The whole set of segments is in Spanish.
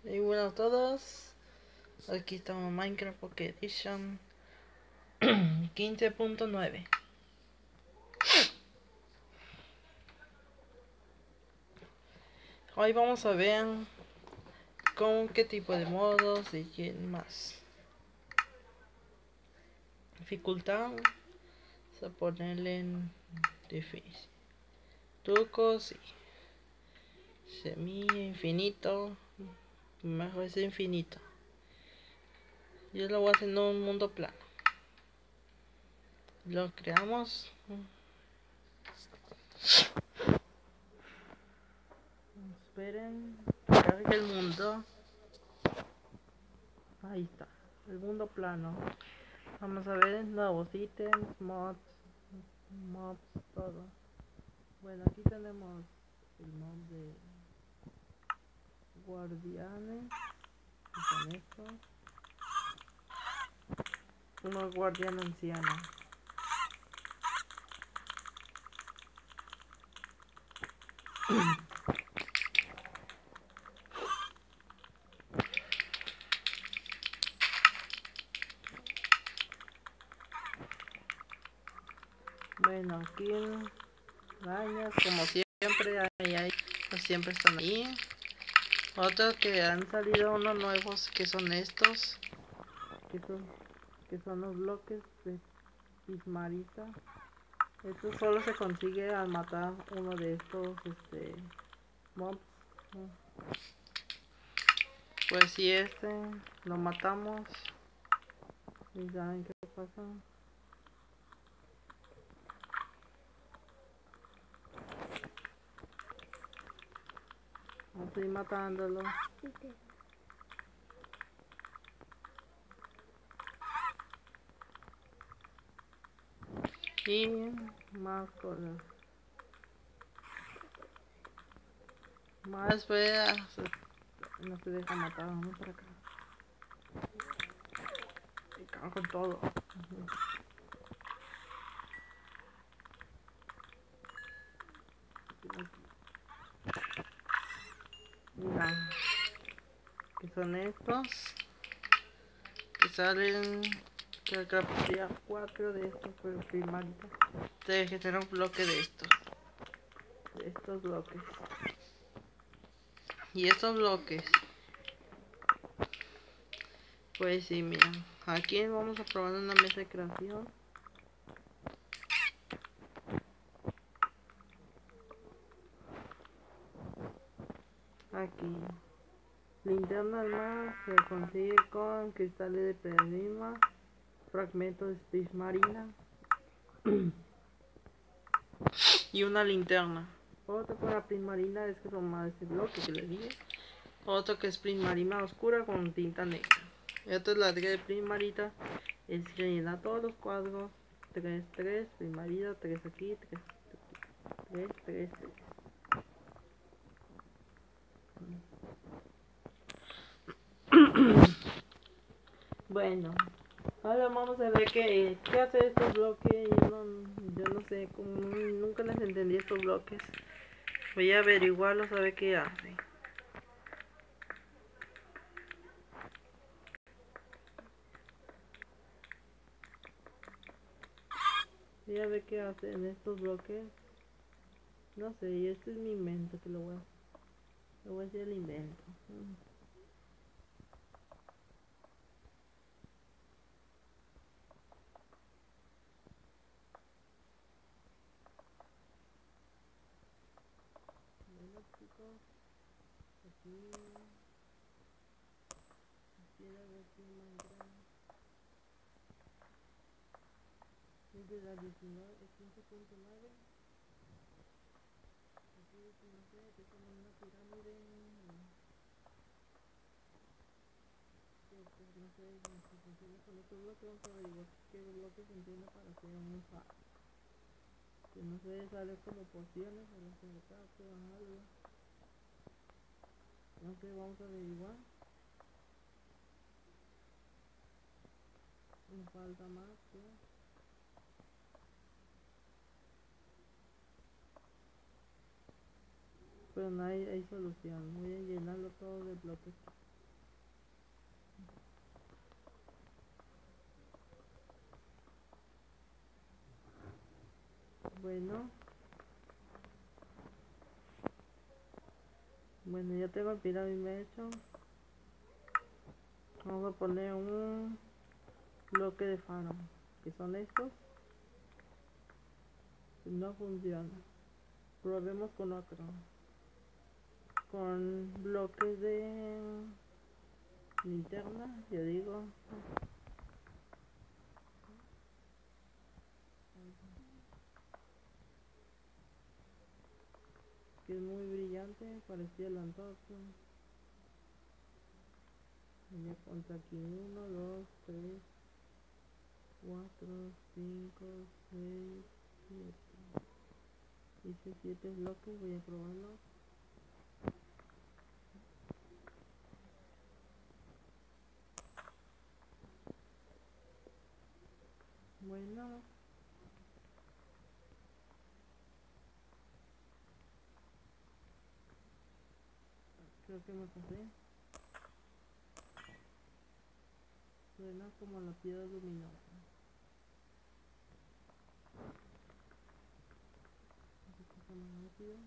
Y bueno a todos, aquí estamos en Minecraft Pocket Edition 15.9. Hoy vamos a ver con qué tipo de modos y quién más. Dificultad, vamos a ponerle en difícil. Trucos y semilla infinito, mejor es infinito. Yo lo voy a hacer en un mundo plano. Lo creamos. Esperen, cargue el mundo. Ahí está, el mundo plano. Vamos a ver nuevos ítems, mobs, todo. Bueno, aquí tenemos el mob de guardianes, que son estos. Uno guardián anciano. Bueno, aquí arañas, como siempre, hay, pues siempre están ahí. Otros que han salido unos nuevos que son estos, que son los bloques de Pismarita. Esto solo se consigue al matar uno de estos mobs. Pues si lo matamos, y saben qué pasa. Vamos a ir matándolo. Y más cosas. Más veas. No se deja matar, vamos para acá. Me cago con todo. Mira, que son estos. Que salen. Que captura 4 de estos por primarita. Te genera un bloque de estos. De estos bloques. Y estos bloques. Pues sí, mira. Aquí vamos a probar una mesa de creación. Aquí. Linterna al mar se consigue con cristales de prisma, fragmentos de prismarina y una linterna. Otro con la prismarina es que son más este bloque que les dije. Otro que es prismarina oscura con tinta negra. Y otro es la de prismarita, es que llena todos los cuadros. 3, 3, prismarina, 3 aquí, 3, 3, 3, 3. Bueno, ahora vamos a ver qué hace estos bloques. Yo no sé, como nunca les entendí estos bloques. Voy a averiguarlos a ver qué hace. Voy a ver qué hacen estos bloques. No sé, y este es mi invento que lo voy a hacer el invento. Bueno chicos, aquí quiero ver si Minecraft es de la 19, 15.9. Aquí no sé, que es como una pirámide. Pues no sé si funciona con estos bloques. Vamos a averiguar qué bloques funciona para hacer un faro. Que no sé, sale como pociones o no sé, algo. No sé, vamos a averiguar. Me falta más, ¿sí? Pero no hay solución. Voy a llenarlo todo de bloques. Bueno, ya tengo el pirámide hecho. Vamos a poner un bloque de faro, que son estos. No funciona. Probemos con otro. Con bloques de linterna, ya digo. Que es muy brillante, parecía el antorcha. Voy a contar aquí 1, 2, 3, 4, 5, 6, 7. Hice 7 bloques, voy a probarlo. Bueno, creo que me pasé. Suena como la piedra luminosa. Más rápido.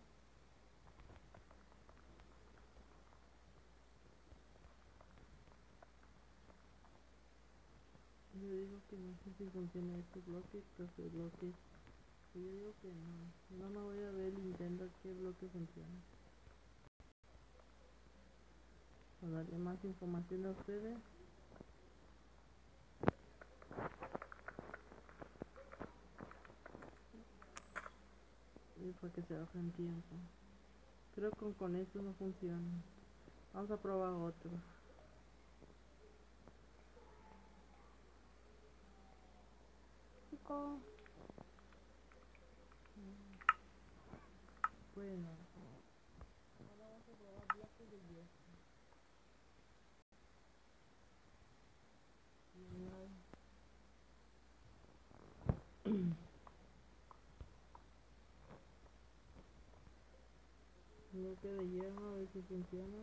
Yo digo que no sé si funciona estos bloques, estos bloques. Yo digo que no. No me voy a ver Nintendo qué bloque funciona. Para darle más información a ustedes. Y para que se ahorren tiempo. Creo que con esto no funciona. Vamos a probar otro. Bueno, ahora vamos a probar bloques de hierro. Bloque de hierro, a ver si funciona.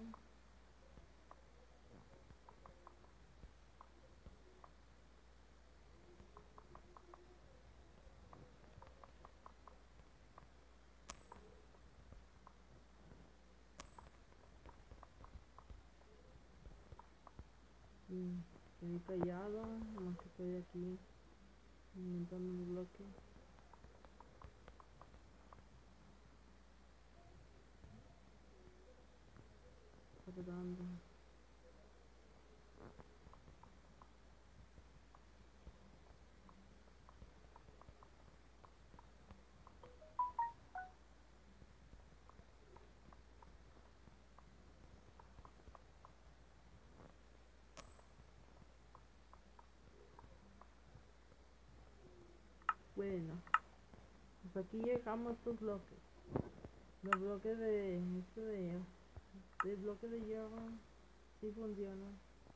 Estoy callado, más que estoy aquí inventando un bloque. Tardando. Bueno, pues aquí llegamos a estos bloques. Los bloques de el bloque de hierro sí funciona.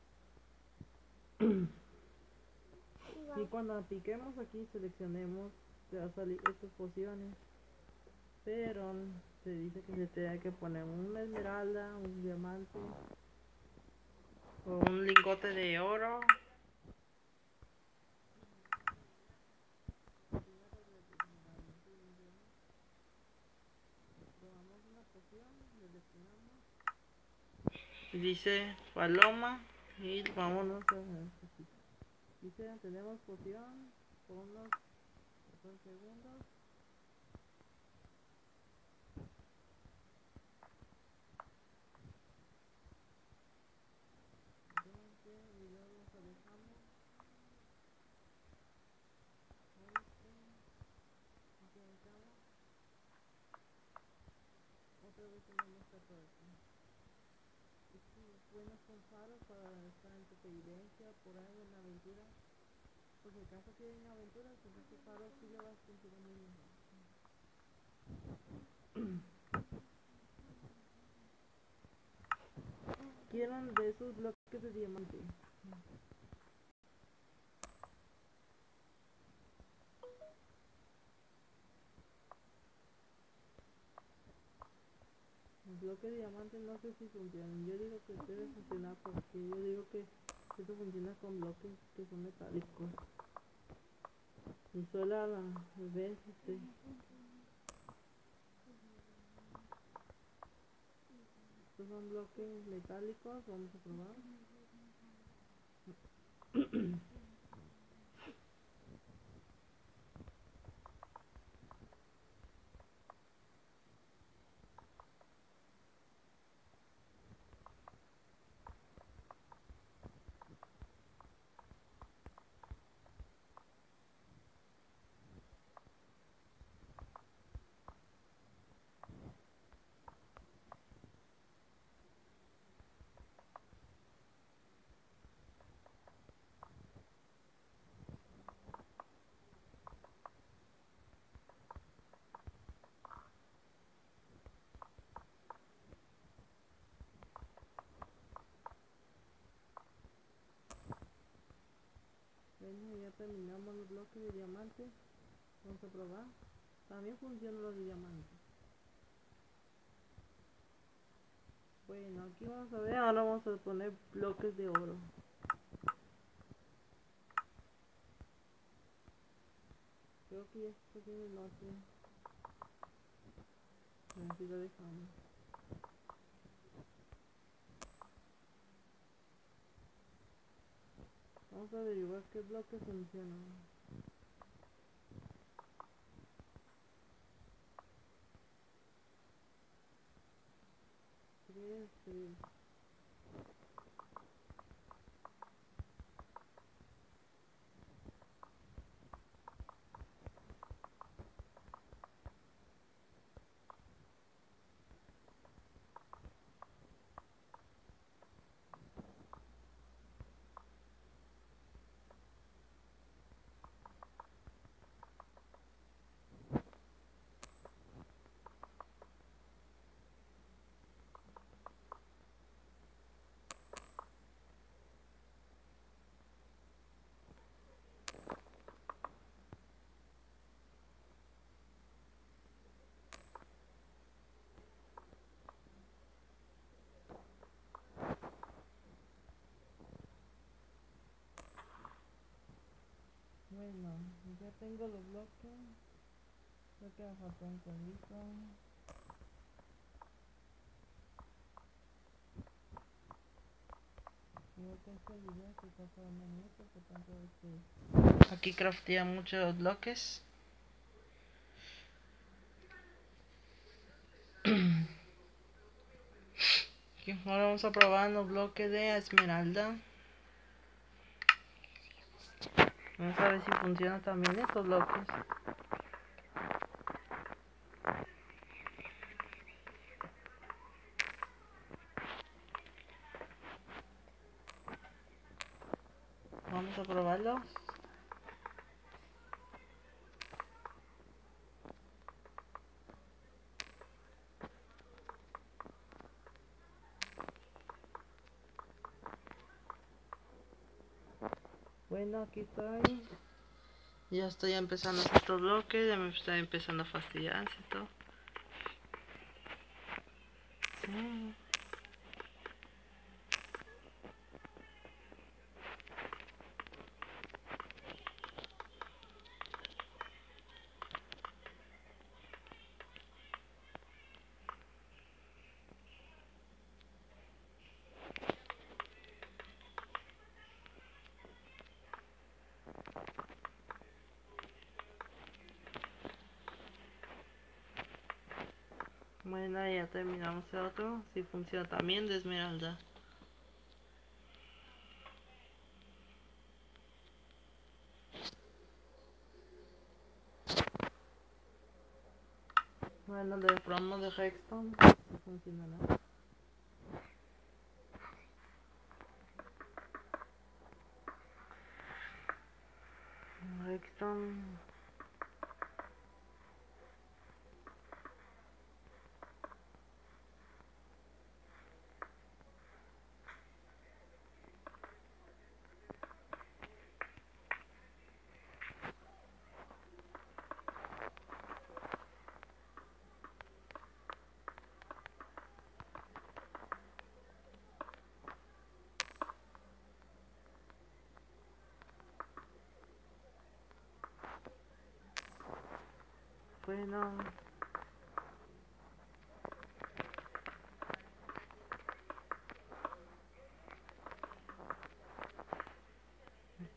Y cuando piquemos aquí seleccionemos, te va a salir estas pociones. Pero se dice que se tenga que poner una esmeralda, un diamante o un lingote de oro. Tomamos una poción, le destinamos. Dice paloma y vámonos a ver. Dice tenemos poción por unos 14 segundos. Y luego nos alejamos. Otra vez tenemos 14. Buenos con faros para estar en supervivencia, por ahí en aventura. Por si acaso quieren aventuras, pues este faro sí le va a funcionar muy bien. Quieren de esos bloques de diamante. El bloque de diamante no sé si funcionan. Yo digo que debe funcionar porque yo digo que esto funciona con bloques que son metálicos. Y solo a la vez estos son bloques metálicos, vamos a probar. Bueno, ya terminamos los bloques de diamante. Vamos a probar. También funcionan los de diamante. Bueno, aquí vamos a ver, ahora vamos a poner bloques de oro. Creo que ya está bien el noche. Así lo dejamos. Vamos a averiguar qué bloques funcionan. 3. Bueno, ya tengo los bloques. Creo que me faltó un código. Creo que este video se está acabando mucho, por tanto aquí craftea muchos bloques. Ahora vamos a probar los bloques de esmeralda. Vamos a ver si funcionan también estos bloques. Vamos a probarlos. Bueno, aquí estoy. Ya estoy empezando a hacer estos bloques, ya me está empezando a fastidiar y todo. Bueno, ya terminamos el otro. Si funciona también de esmeralda. Bueno, de promo de Redstone. Si funcionará. Redstone. Bueno.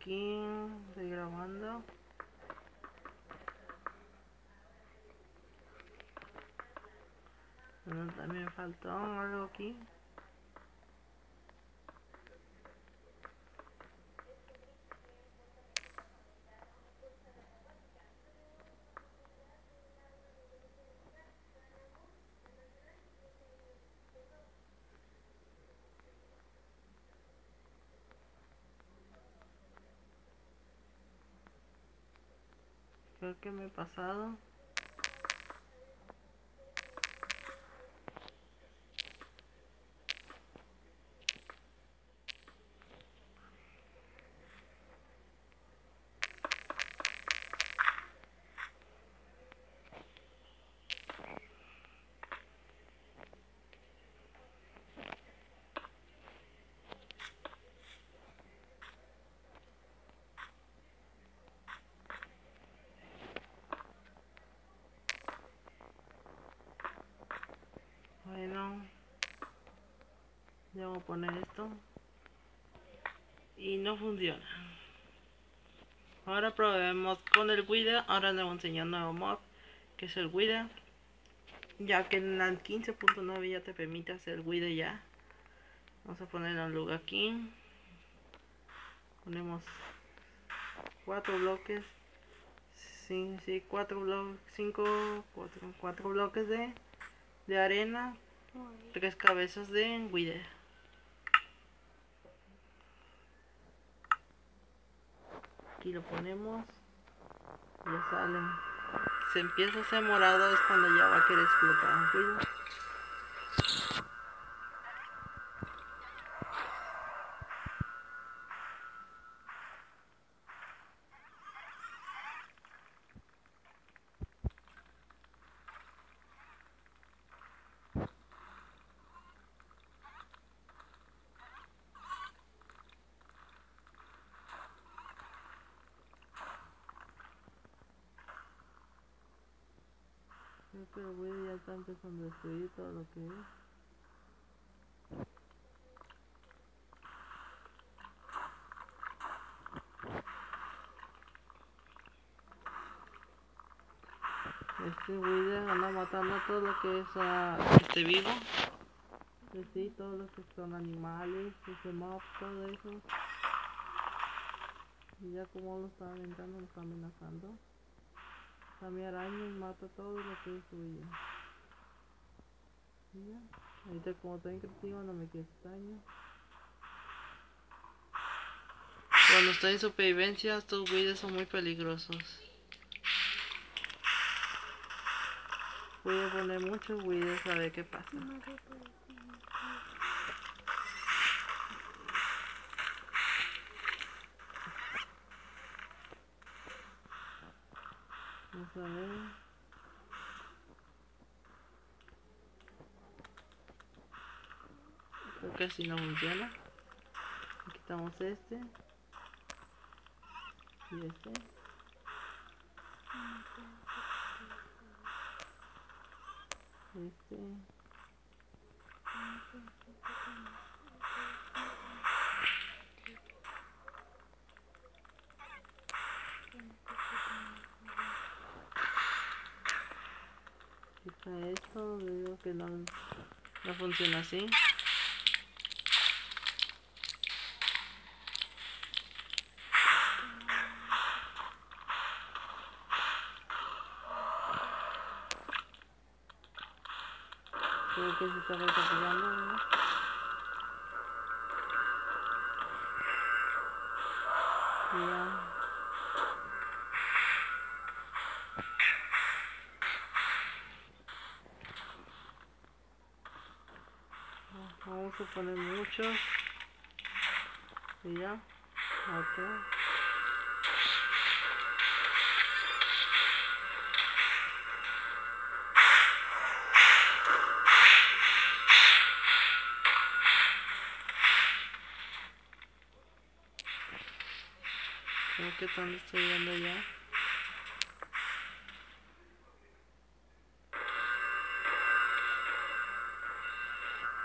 aquí, estoy grabando. Bueno, también faltó algo aquí. Creo que me he pasado. Bueno, ya voy a poner esto y no funciona. Ahora probemos con el Wither. Ahora les voy a enseñar un nuevo mod que es el Wither, ya que en la 15.9 ya te permite hacer Wither ya. Vamos a poner un lugar aquí. Ponemos 4 bloques. Sí, 4 bloques, 4 bloques de arena, 3 cabezas de Wither. Aquí lo ponemos, ya salen. Se empieza a hacer morado, es cuando ya va a querer explotar un Wither. Creo que el Wither ya está empezando a destruir todo lo que es. Este Wither anda matando todo lo que es vivo. Sí, todos los que son animales, mobs, todo eso. Y ya como lo está aventando, lo está amenazando. También araña y mata todo lo que es suyo. Y ya. Ahorita como estoy en creativo no me queda daño. Cuando estoy en supervivencia, estos Withers son muy peligrosos. Voy a poner muchos Withers a ver qué pasa. Vamos a ver. Creo que así no funciona. Quitamos este. Y este. Este. Quita esto, digo que no funciona así. Creo que se está recapitulando, ¿no? Ya. Vamos a poner muchos. Y ya. Otro. Creo que tanto estoy dando ya.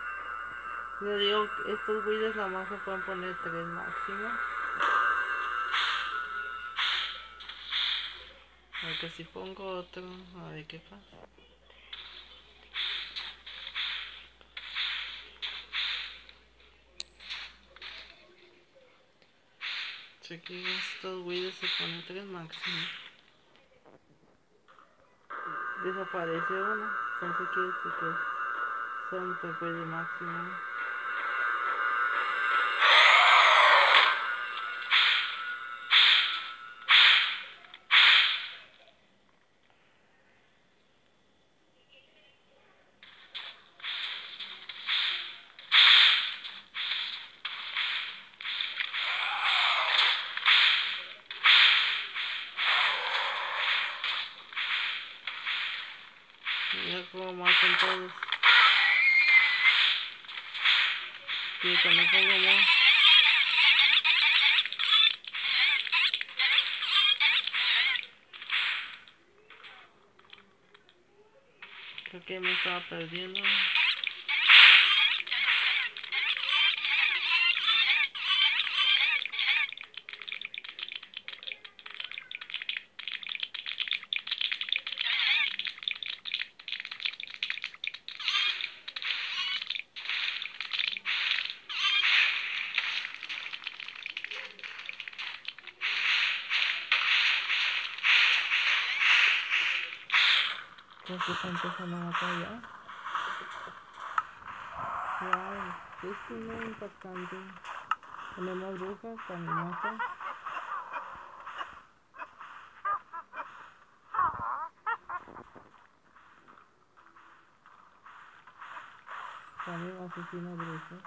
Le digo, estos Withers nada más se pueden poner 3 máximo. Aunque si pongo otro, a ver qué pasa. Sé que estos güeyes se ponen 3 máximo. Desaparece uno. Entonces quiere decir que son 3 güeyes máximo. Mira cómo matan todos. Y cuando pongo más. Creo que me estaba perdiendo. Creo que está empezando a matar ya. Wow, es muy impactante. Tenemos brujas, caminata. También asesina brujas.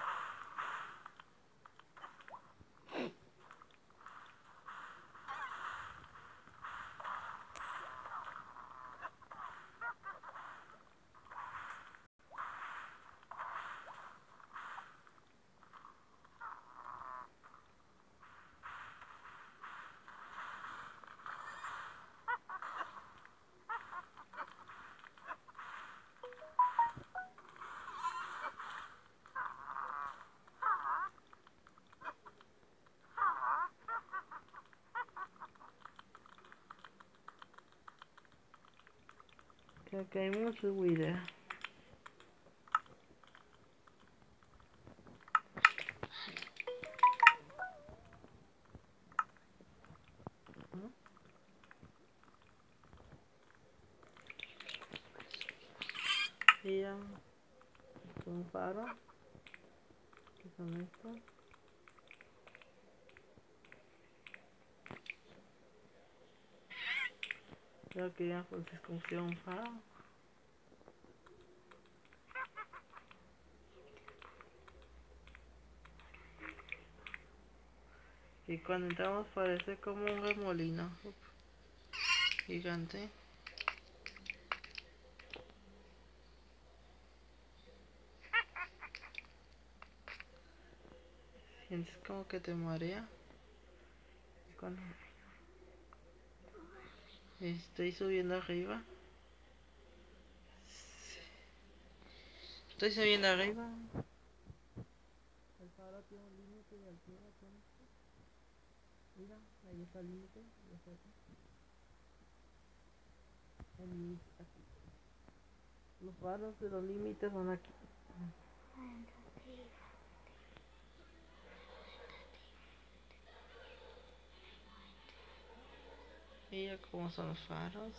Creo que hay muchos güeyes. Y ya, un faro. ¿Qué son estos? Creo que ya pues escogió un faro. Y cuando entramos parece como un remolino gigante. Sientes como que te marea. Cuando estoy subiendo arriba. Estoy subiendo arriba. El faro tiene un límite de altura. Mira, ahí está el límite. Ya está aquí. El límite aquí. Los faros de los límites son aquí. Mira cómo son los faros.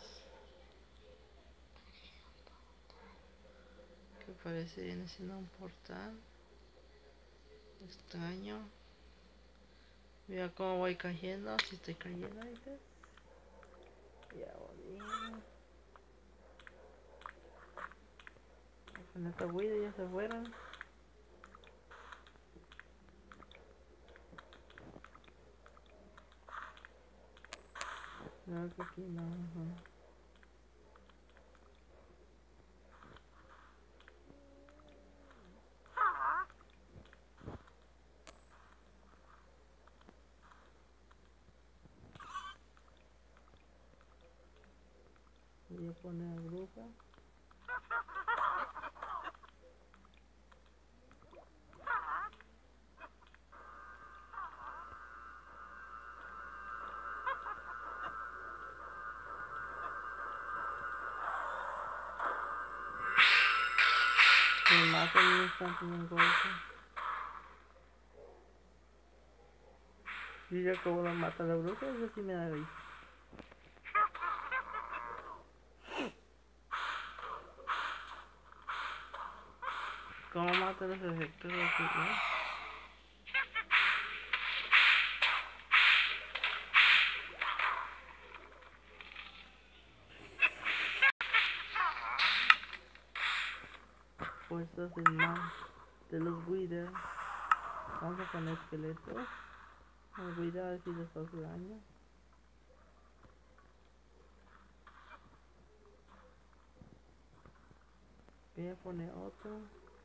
Que parece viene siendo un portal. Extraño. Mira cómo voy cayendo. Si estoy cayendo, ¿viste? Ya volví. Con esta huida ya se fueron. No, que aquí no. Voy a poner bruja. me mata en un instante en un golpe. Y ya como la mata la bruja, eso sí me da risa. ¿Cómo mata los efectos de aquí, no? Fuerzas del mal, de los Wither. Vamos a poner esqueletos. Los Wither a ver si les hace daño. Voy a poner otro.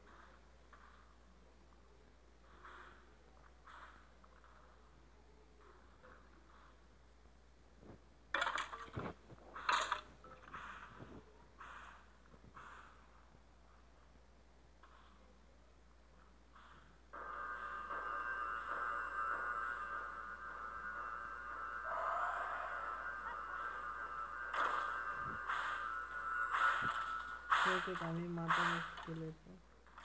Creo que también matan los esqueletos.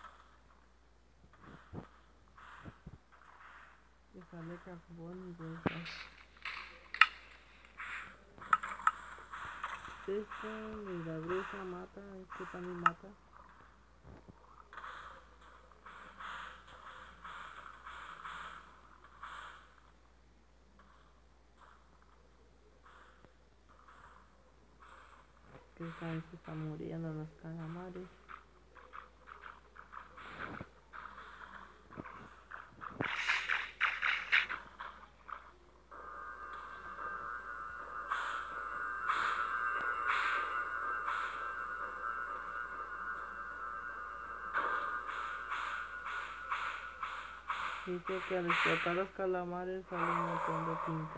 Que sale carbón y huesos. Esto y la bruja mata, este también mata. Que también se están muriendo los calamares. Dice que al explotar los calamares sale un montón de tinta.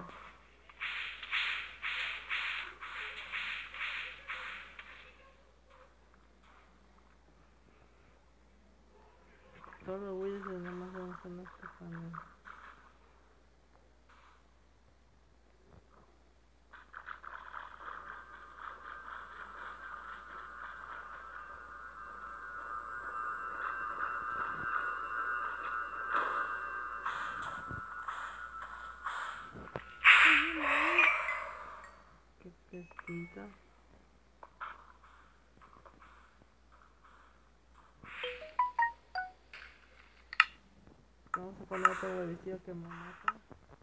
Todos los Wither nada más vamos a los que están. ¿Qué es tinta? Vamos a poner otro huevecillo que me mata.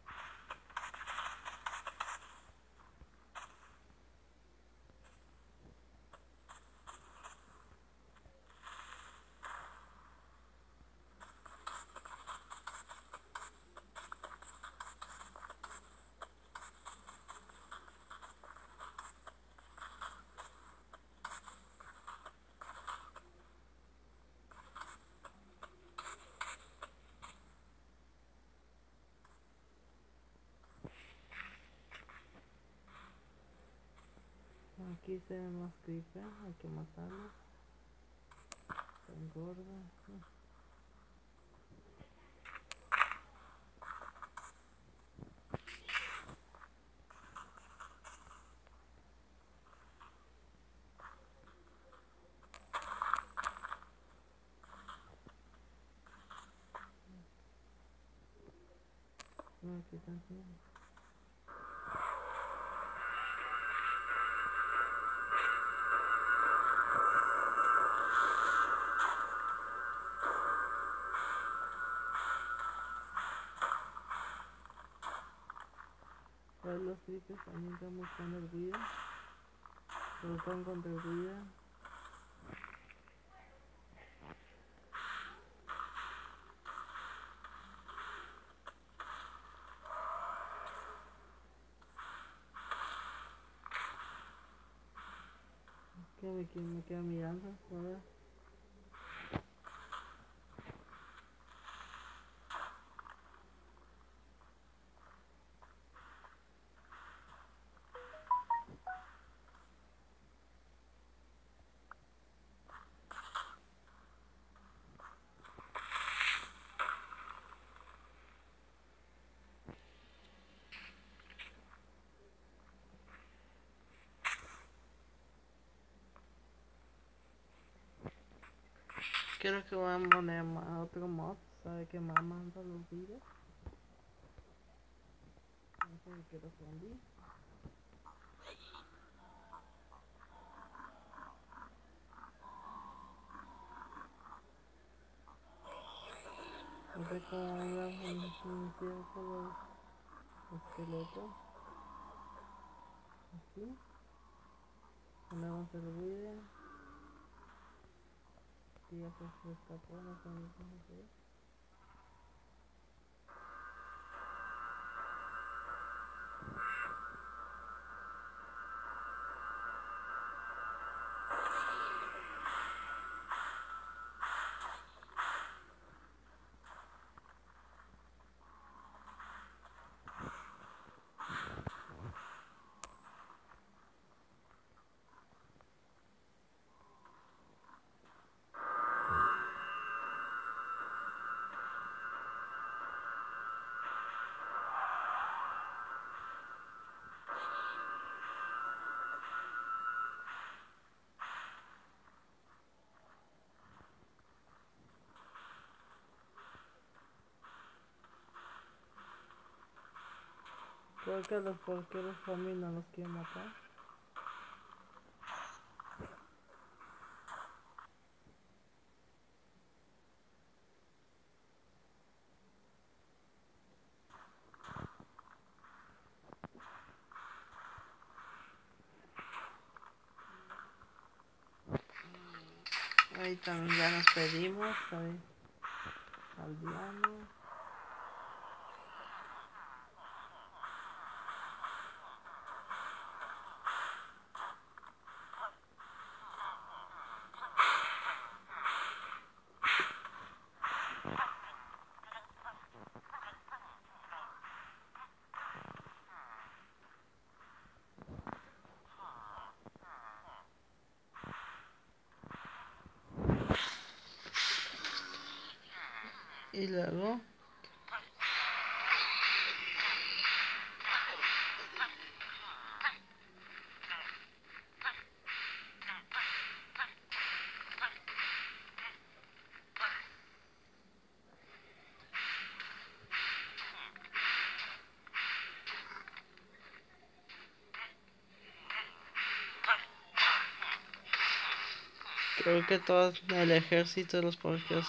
Aquí se ve más creeper, hay que matarlo. Se engorda. No, aquí también. Pues los creepers también están buscando el Wither. Pero están contra el Wither. Que me queda mirando, ¿verdad? Creo que voy a poner otro mod, sabe que más manda los videos. No sé qué respondí. No sé cómo voy a iniciar con los esqueletos. Así. Ponemos el video. Y ya se escapó, no sé cómo se ve. ¿Por qué los zombies no los quieren matar? Ahí también ya nos pedimos, aldeano. Y luego creo que todo el ejército de los porqueros.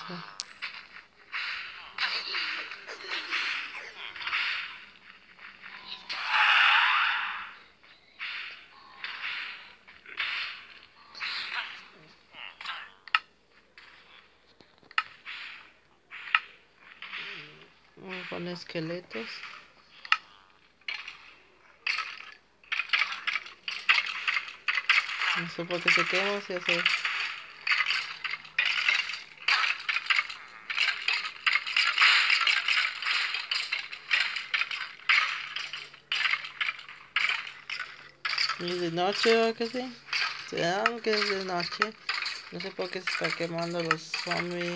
Con esqueletos. No sé por qué se quema, si hace. Y de noche o que sí. Se dan que es de noche. No sé por qué se está quemando los zombies.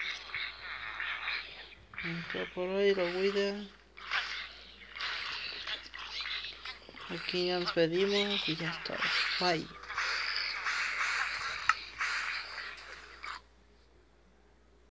Por ahí lo cuida. Aquí ya nos pedimos y ya está. Bye.